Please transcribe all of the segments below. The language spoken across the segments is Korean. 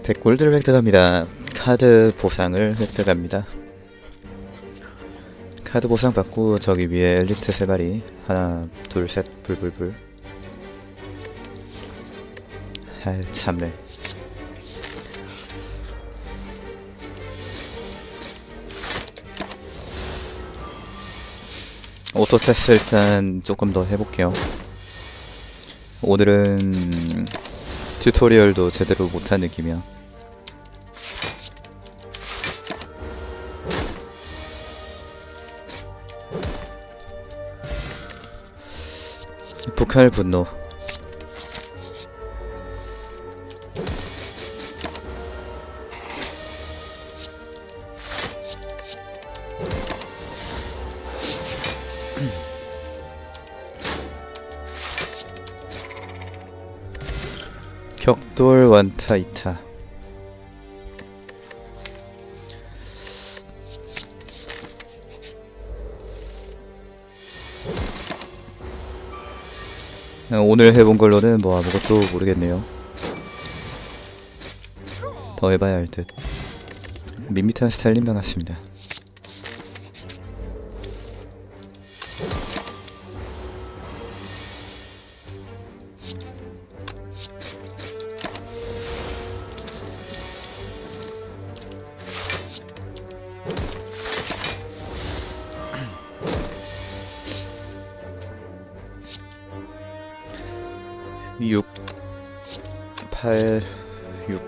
100골드를 획득합니다. 카드 보상을 획득합니다. 카드 보상 받고 저기 위에 엘리트 3마리 하나 둘셋 불불불. 아이 참네. 오토체스 일단 조금 더 해볼게요. 오늘은 튜토리얼도 제대로 못한 느낌이야. 북할 분노. 격돌 완타 이타. 오늘 해본 걸로는 뭐 아무것도 모르겠네요. 더 해봐야 할 듯. 밋밋한 스타일님 반갑습니다. 육 8 6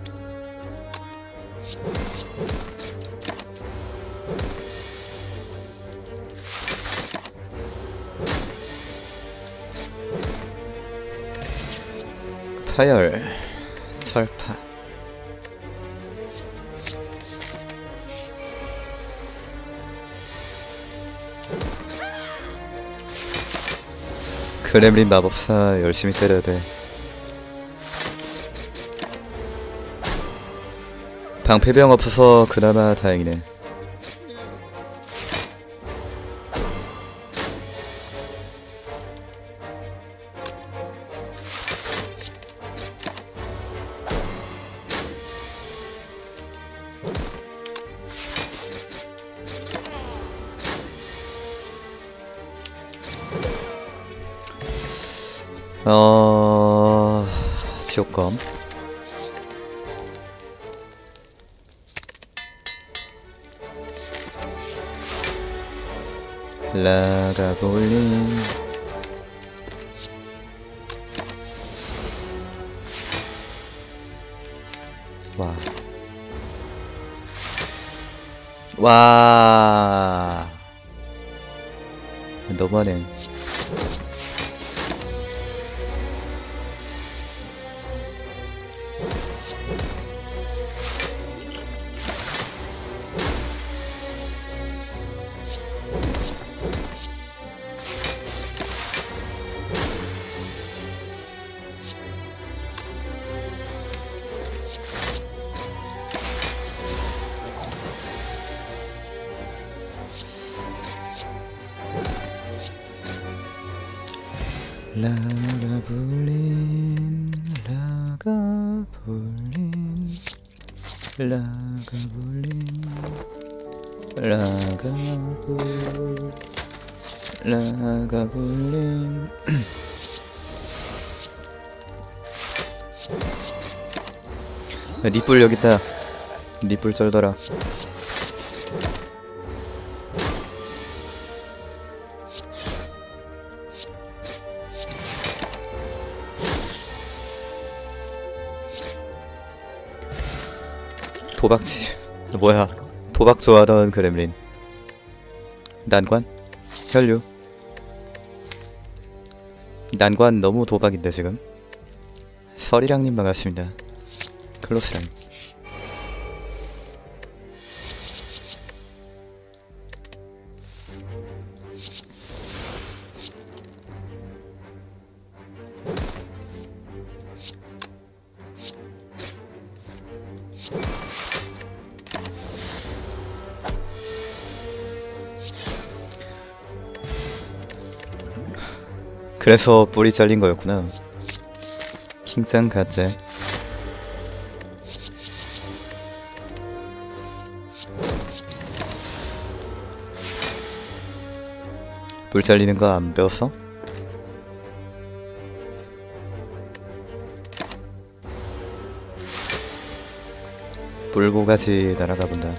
파열 철파. 그렘린 마법사 열심히 때려야 돼. 방패병 없어서 그나마 다행이네. 지옥검. 라가볼린. 와 너무하네. 라가볼린 라가볼린 라가볼린 라가볼린. 니뿔 여깄다. 니뿔 쩔더라. 도박치. 뭐야, 도박 좋아하던 그렘린. 난관? 혈류. 난관 너무 도박인데 지금. 설이랑님 반갑습니다. 클로스랑. 그래서 뿌리 잘린 거였구나. 킹짱 가짜. 뿔 잘리는 거 안 배웠어? 뿔고가지 날아가 본다.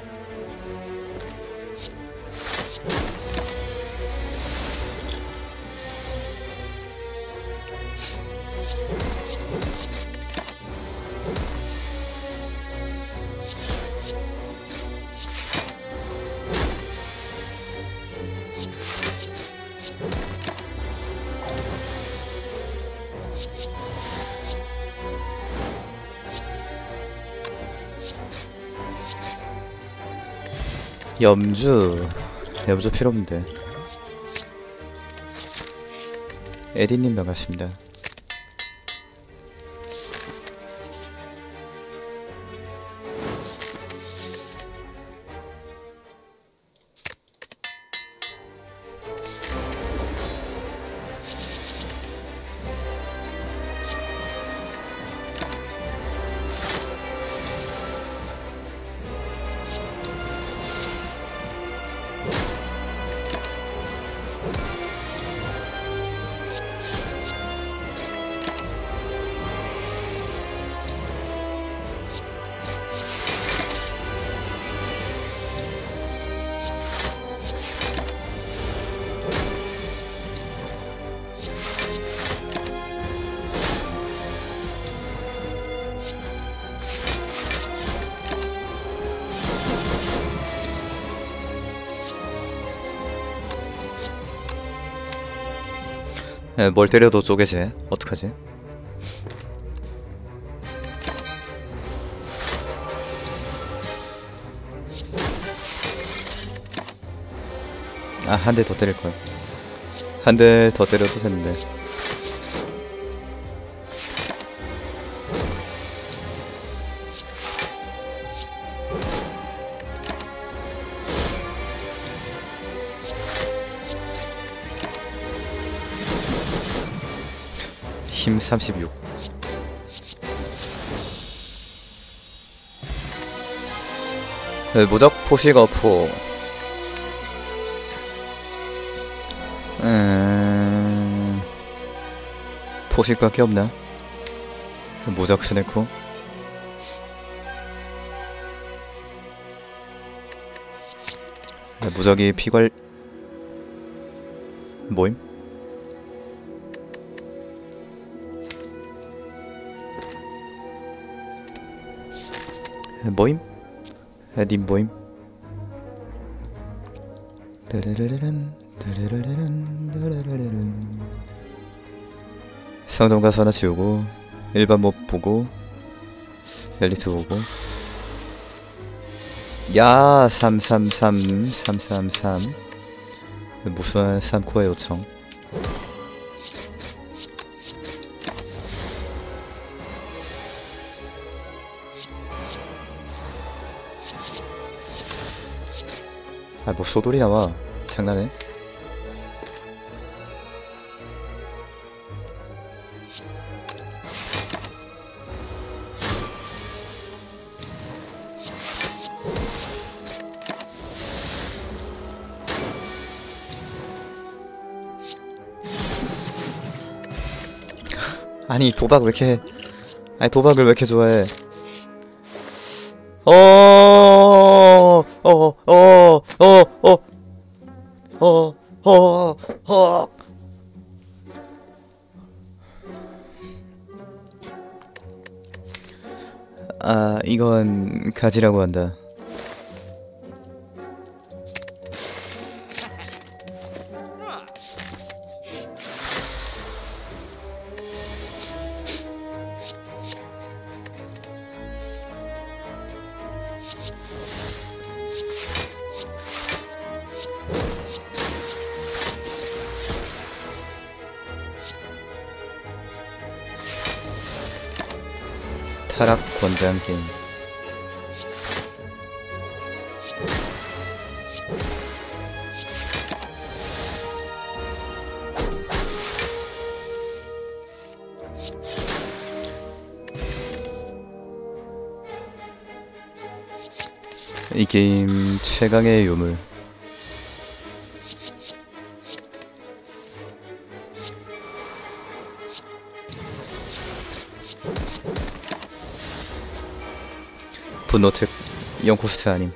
염주 필요 없는데. 에디님 반갑습니다. 뭘 때려도 쪼개지. 어떡하지? 아, 한 대 더 때릴걸. 한 대 더 때려도 됐는데. 힘 36. 무적 포식 어포. 포식밖에 없나? 무적 스네코. 무적이 피괄 모임? 모임? 님 모임? 상점 가서 하나 지우고 일반 몹 보고 엘리트 보고. 야 333 무수한 3코어 요청. 아, 뭐 소돌이 나와. 장난해? 아니 도박 왜 이렇게 아니 도박을 왜 이렇게 좋아해? 아, 이건 가지라고 한다. 타락 권장 게임. 이 게임 최강의 유물. 분노특 0코스트 아님.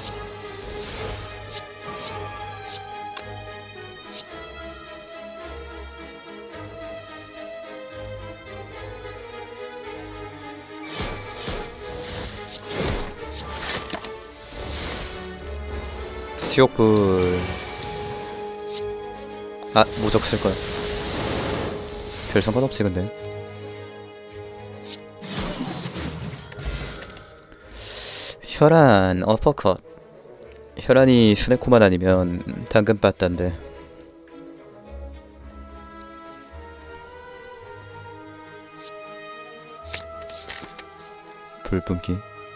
지옥불. 아, 무적 쓸거야. 별 상관없지 근데. 혈안 어퍼컷. 혈안이 스네코만 아니면 당근 빠딴데. 불 뿜기,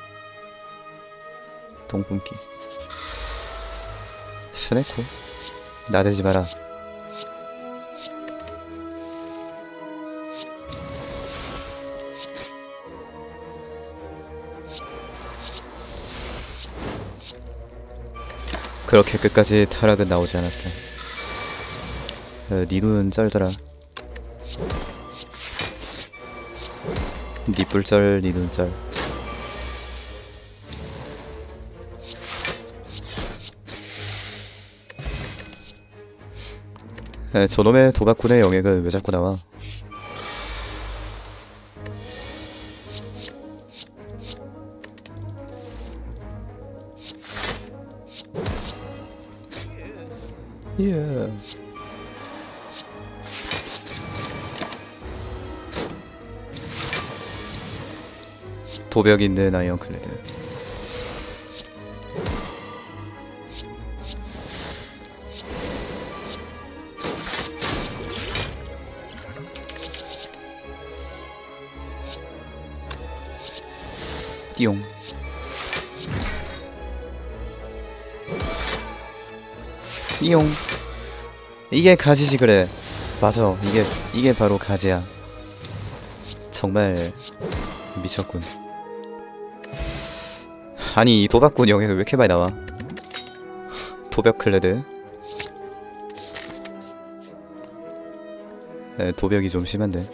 똥 뿜기. 스네코 나대지 마라. 그렇게 끝까지 타락은 나오지 않았다. 니 눈은 쩔더라. 니 뿔쩔, 니 눈 쩔. 저놈의 도박꾼의 영역은 왜 자꾸 나와? 예. 도벽 있는 아이언클레드. 띠용. 띠용. 이게 가지지 그래. 맞아. 이게 바로 가지야. 정말 미쳤군. 아니 이 도박꾼 영역이 왜 이렇게 많이 나와? 도벽 클레드. 도벽이 좀 심한데.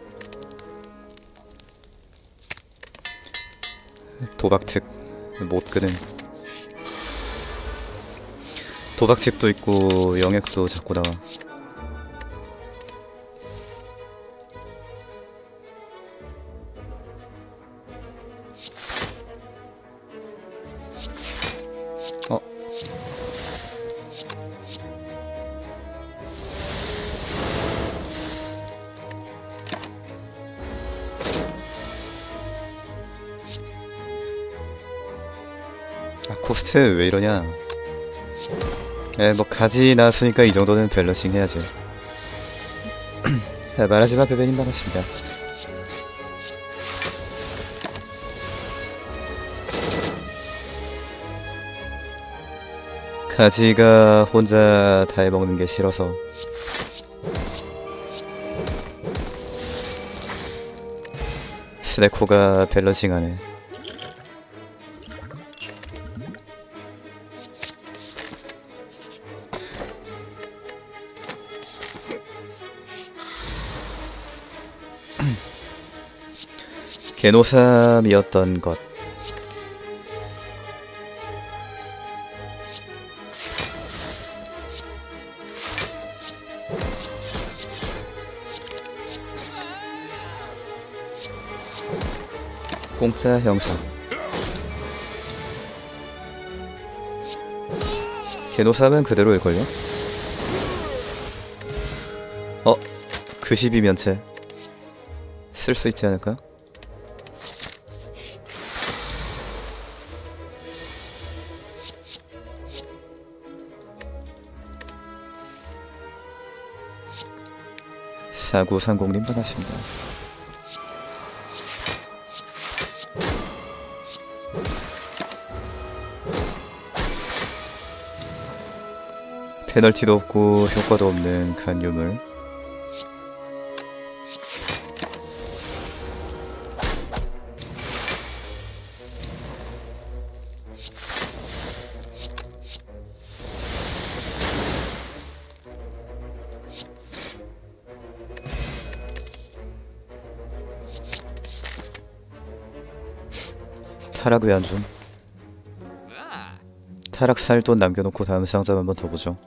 도박특 못 끄는. 도박집도 있고 영역도 자꾸 나와. 코스트 왜 이러냐. 뭐 가지 나왔으니까 이 정도는 밸런싱 해야지. 말하지마 베베님 반갑습니다. 가지가 혼자 다 해먹는 게 싫어서. 스네코가 밸런싱하네. 개노삼이었던 것. 공짜 형상. 개노삼은 그대로일걸요? 그 12면체 쓸 수 있지 않을까? 사구삼공님 반갑습니다. 페널티도 없고 효과도 없는 간유물. 타락 왜 안 줌? 타락 살 돈 남겨놓고 다음 상점 한번 더 보죠.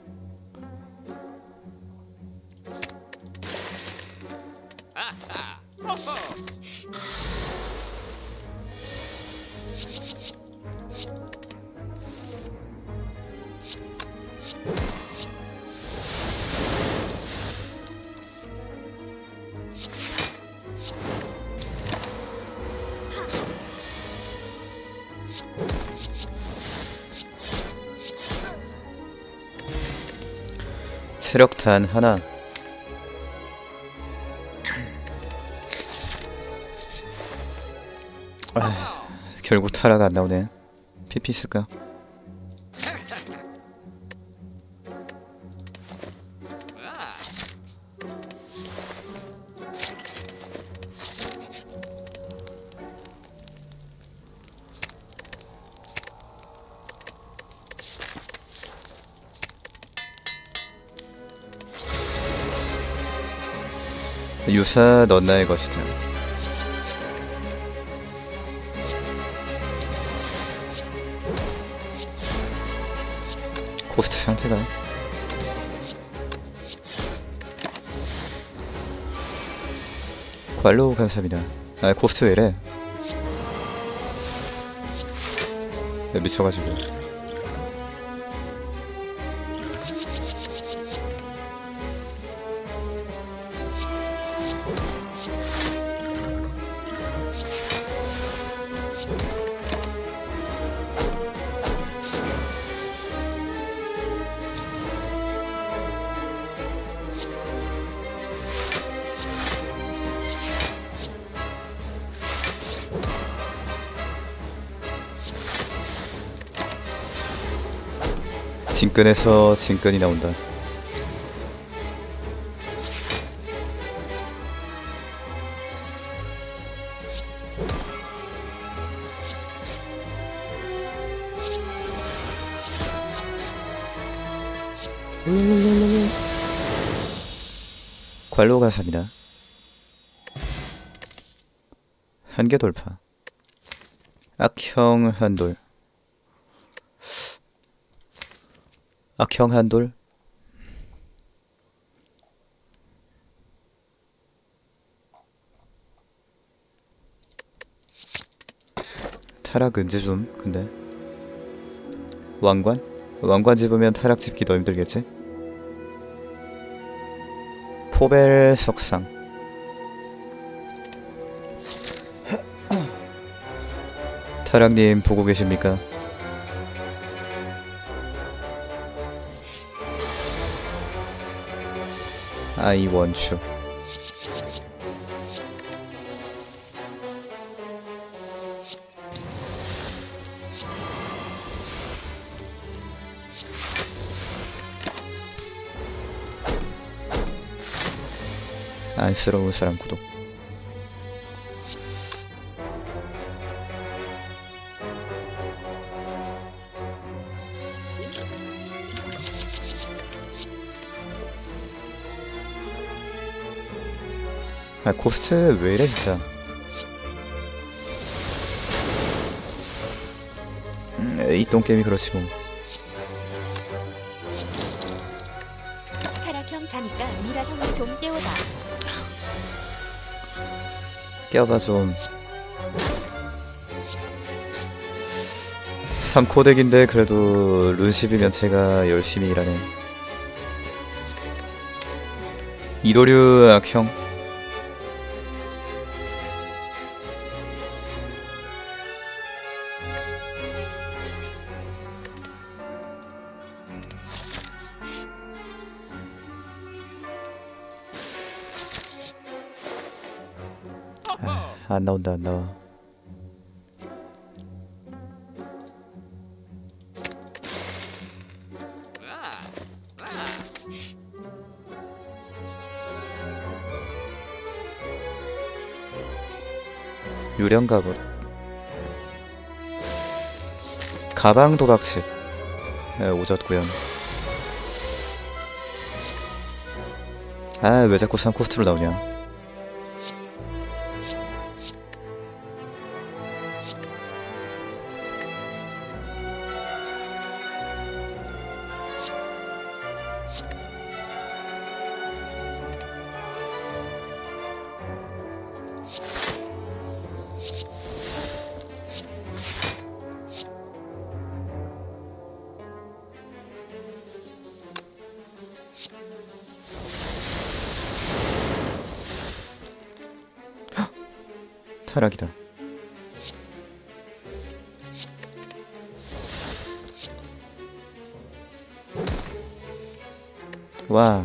체력탄 하나. 결국 타락 안 나오네. PP 쓸까? 유사 넌 나의 것이다. 코스트 상태가 관로 감사합니다. 아 코스트 왜이래? 미쳐가지고. 진끈에서 진끈이 나온다. 관로 감사합니다. 한계 돌파. 악형 한돌. 악형 한돌. 타락 은제 좀. 근데 왕관? 왕관 집으면 타락 집기 더 힘들겠지? 포벨 석상. 타락님 보고 계십니까? I want you. 안쓰러운 사람 구독. 아 코스트 왜 이래 진짜. 이 똥게임이 그렇지 뭐. 타락형 자니까 미라 형이 좀 깨워봐. 깨워봐 좀. 3코덱인데 그래도 룬10이면 제가 열심히 일하네. 이도류 악형. 안 나온다 안 나와. 유령 갑옷. 가방 도박책. 오젓 구현. 아 왜 자꾸 3코스트로 나오냐. 타락이다. 와.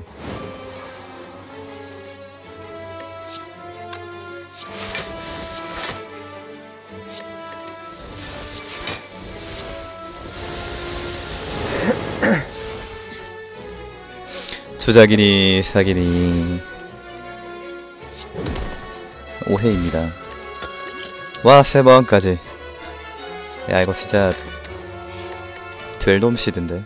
주작이니 사기니 오해입니다. 와, 3번까지. 야, 이거 진짜 될 놈 시드인데.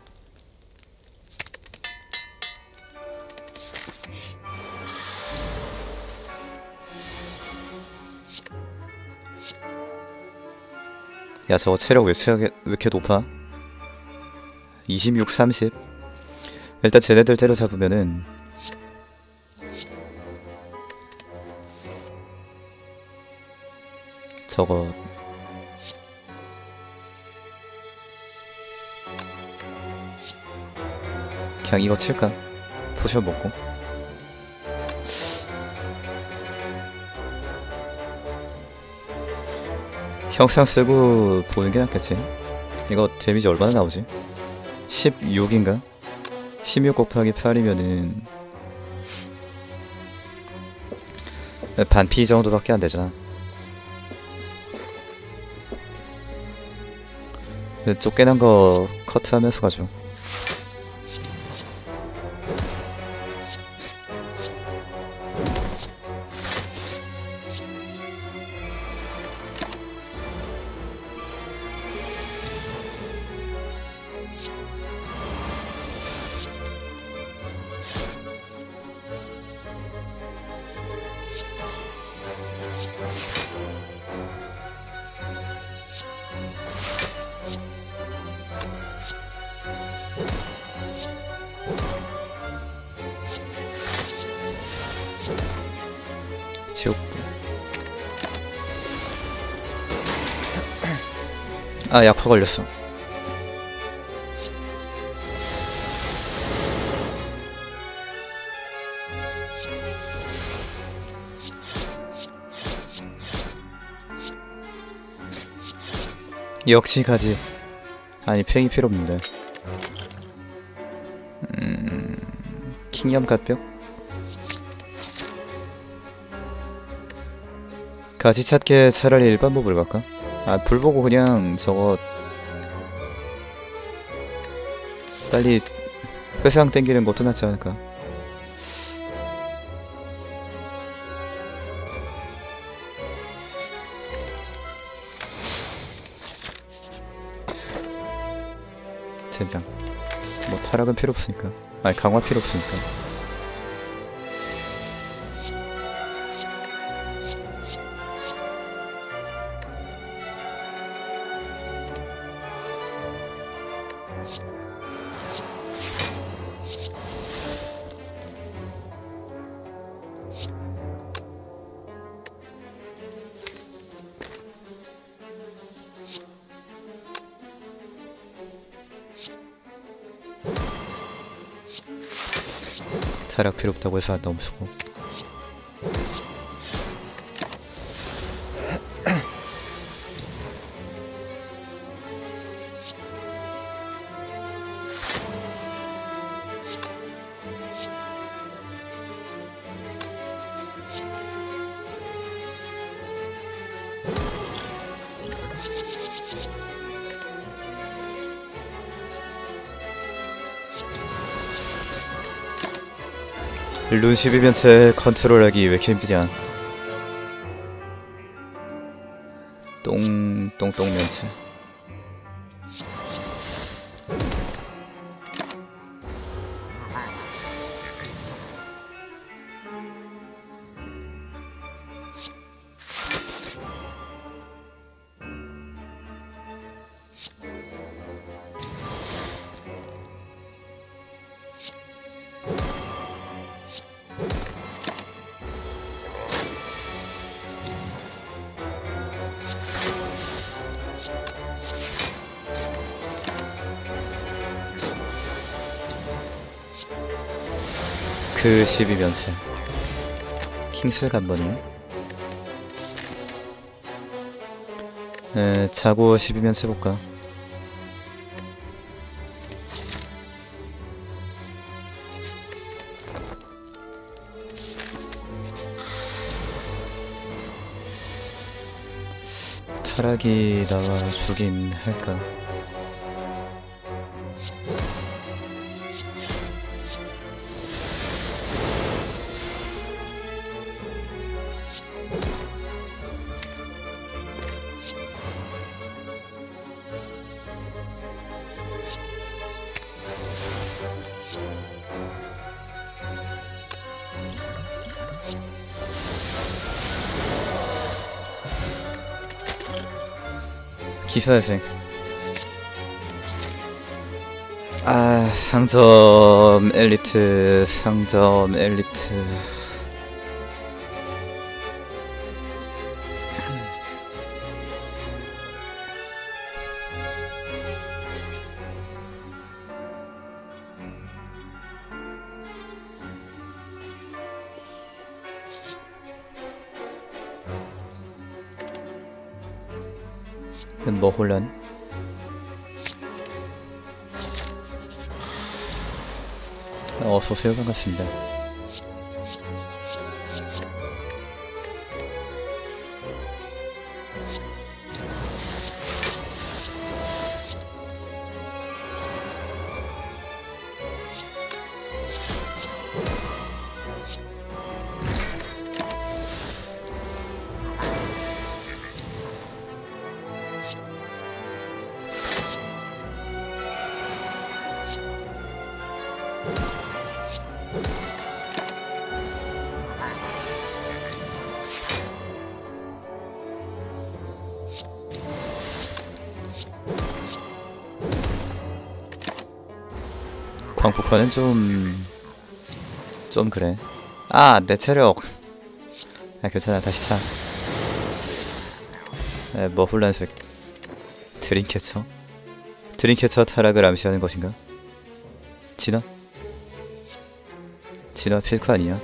야, 저거 체력 왜 이렇게 높아? 26, 30. 일단 쟤네들 때려잡으면은 저거 그냥 이거 칠까? 포션 먹고. 형상 쓰고 보는 게 낫겠지. 이거 데미지 얼마나 나오지? 16인가? 16 곱하기 8이면은 반피 정도밖에 안 되잖아. 쫓겨난 거 커트하면서 가죠. 지옥. 아, 약화 걸렸어. 역시 가지. 아니, 팽이 필요 없는데. 킹염 갓벽? 가지 찾게 차라리 일반 몹을 갈까? 아, 불 보고 그냥 저거 빨리 회상 땡기는 것도 낫지 않을까? 젠장. 뭐 타락은 필요 없으니까. 아니, 강화 필요 없으니까. 타락 필요 없다고 해서 너무 수고. 룬 12변체 컨트롤하기 왜 이렇게 힘드냐. 똥면체. 그 12면체 킹슬 간번이요. 자고 12면체 볼까. 타락이 나와 주긴 할까. 기사생. 아, 상점 엘리트, 상점 엘리트. 뭐 혼란? 어서오세요. 반갑습니다. 광폭화는 좀 그래. 아, 내 체력. 아, 괜찮아. 다시 차. 뭐 혼란색. 드림캐쳐? 드림캐쳐 타락을 암시하는 것인가? 진화? 진화 필크 아니야?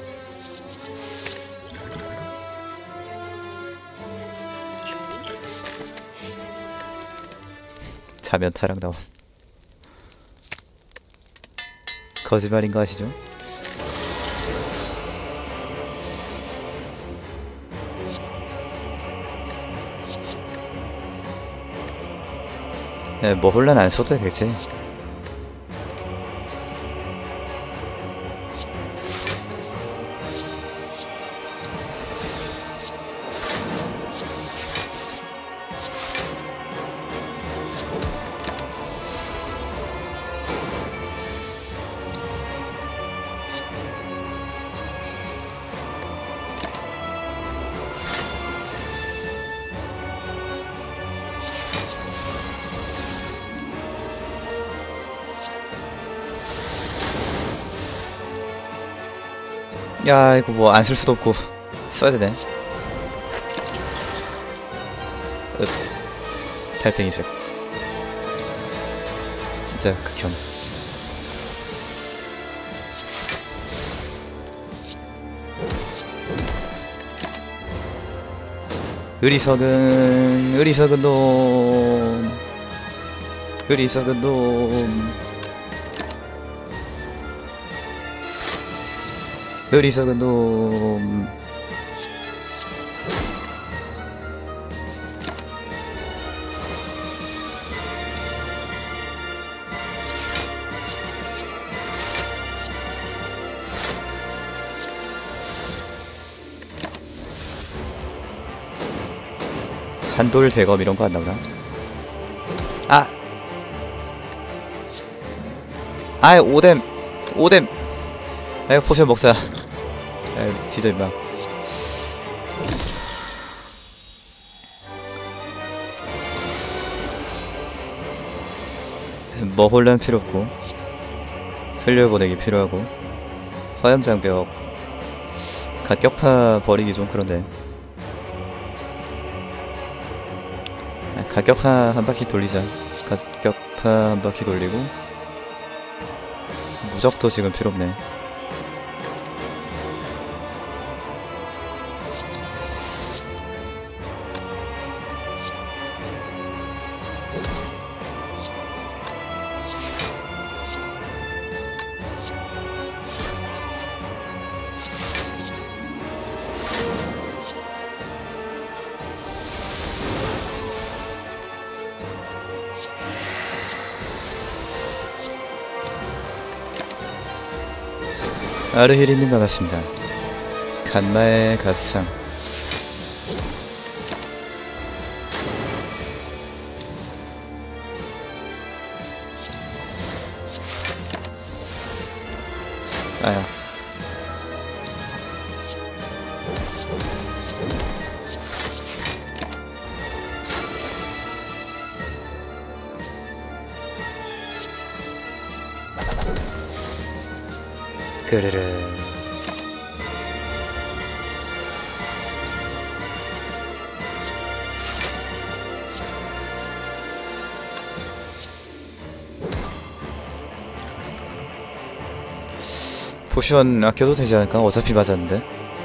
자면 타락 나옴. 거짓말인 거 아시죠? 뭐 혼란 안 써도 되지. 야, 이거 뭐 안 쓸 수도 없고 써야 되네. 달팽이색. 진짜 극혐. 어리석은 놈. 어리석은 놈. 어리석은 놈. 한돌 대검 이런 거 안 나오나? 아! 아이, 오뎀! 아이, 포션 먹자. 아이, 뒤져, 임마. 뭐 혼란 필요 없고, 흘려보내기 필요하고, 화염장벽, 각격파 버리기 좀 그런데. 각격파 한 바퀴 돌리자. 각격파 한 바퀴 돌리고, 무적도 지금 필요 없네. 아르히리님 반갑습니다. 간마의 가스창. 아야. 그르르. 포션 아껴도 되지 않을까? 어차피 맞았는데.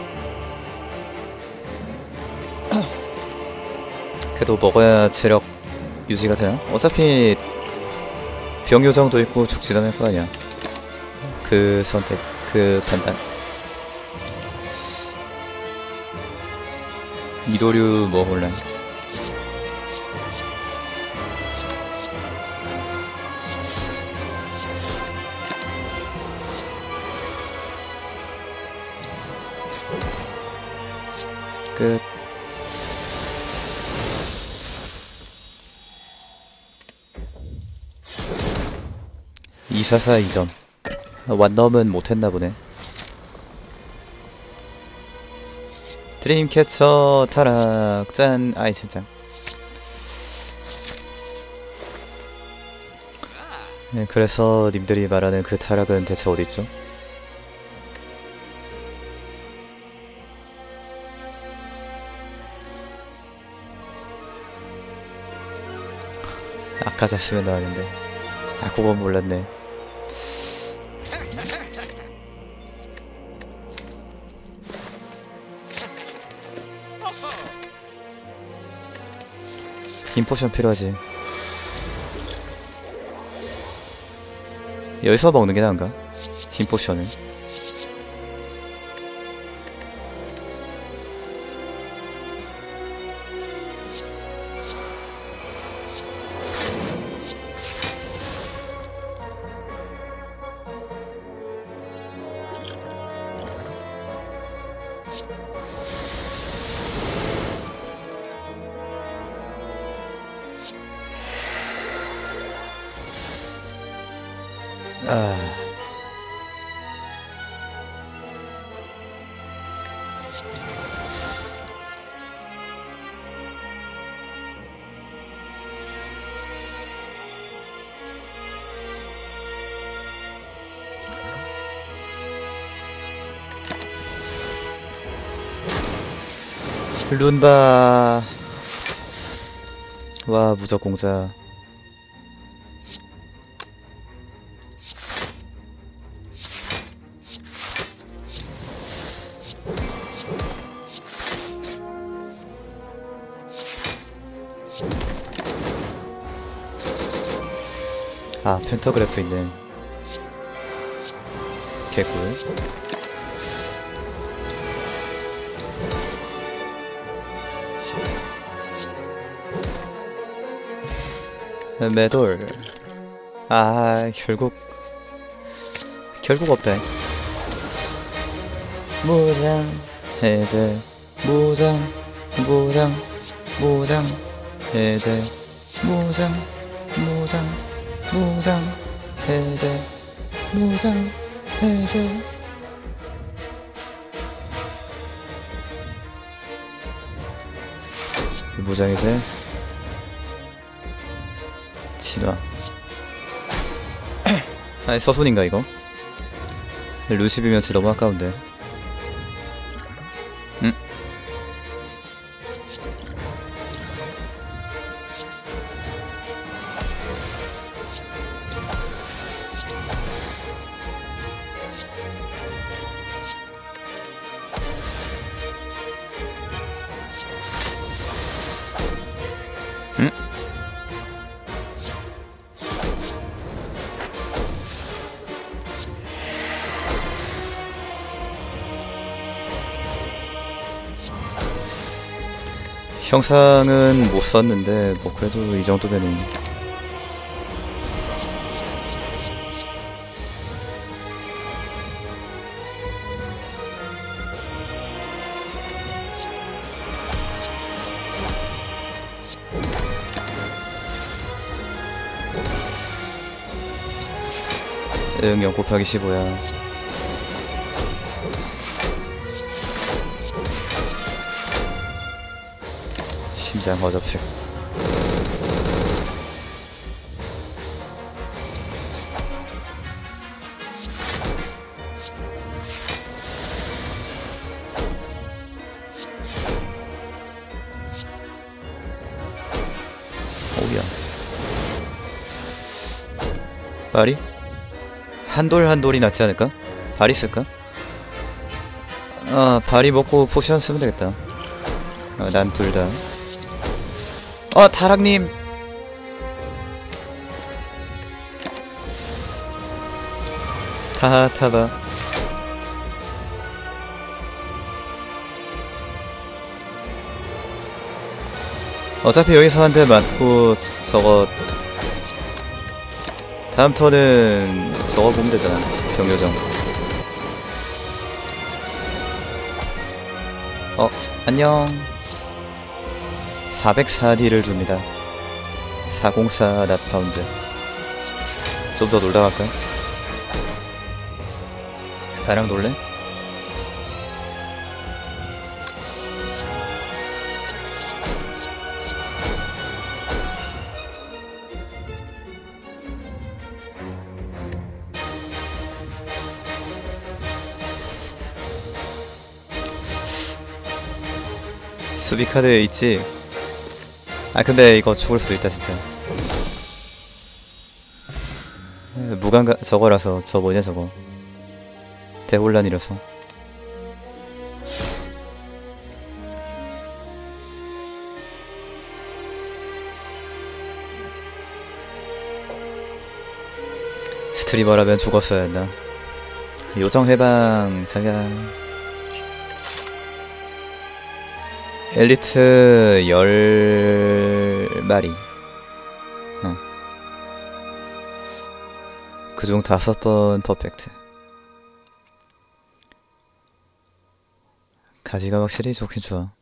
그래도 먹어야 체력 유지가 되나? 어차피 병 요정도 있고 죽지도 않을 거 아니야. 그 선택, 그 판단. 이도류 뭐 몰라. 끝. (244) 이전. 완넘은 못했나 보네. 드림캐쳐 타락 짠. 아이 진짜. 네, 그래서 님들이 말하는 그 타락은 대체 어딨죠? 아까 잤으면 나왔는데. 아, 그건 몰랐네. 힘 포션 필요하지. 여기서 먹는 게 나은가? 힘 포션을. 아. 룬바. 와, 무적 공자. 아, 펜터그래프 있네. 개꿀. 매돌. 아, 결국 없다. 무장 해제. 무장 해제. 무장 해제. 무장 해제. 무장 해제. 진화. 아니, 서순인가 이거? 루시비면 진짜 너무 아까운데. 응? 응? 형상은 못 썼는데 뭐 그래도 이 정도면은 응, 0 곱하기 15야. 심장 허접색. 오우야. 발이? 한 돌이 낫지 않을까? 발이 쓸까? 아, 발이 먹고 포션 쓰면 되겠다. 난 둘 다. 타락님! 하하, 타봐. 어차피 여기서 한 대 맞고, 저거, 다음 턴은 저거 보면 되잖아. 경요정. 안녕. 404D를 줍니다. 404 낫파운드. 좀 더 놀다 갈까요? 나랑 놀래? 수비 카드 있지? 근데 이거 죽을 수도 있다 진짜. 무감가 저거라서. 저 뭐냐 저거. 대혼란이라서. 스트리머라면 죽었어야 했나. 요정 해방 자가. 엘리트 10마리. 그중 5번 퍼펙트. 가지가 확실히 좋긴 좋아.